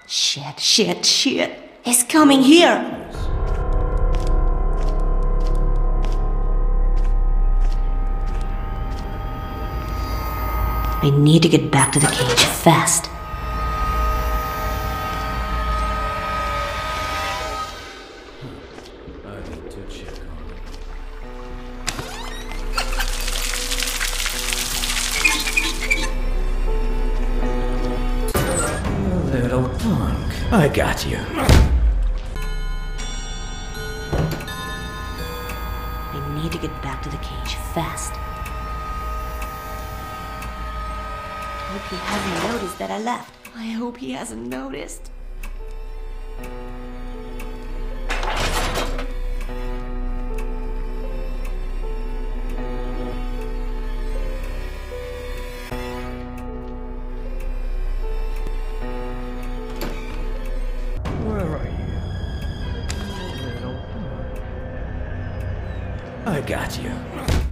Shit. He's coming here. I need to get back to the cage fast. I need to check on it. Little punk. I got you. I need to get back to the cage fast. I hope he hasn't noticed that I left. I hope he hasn't noticed. Where are you? Little punk. I got you.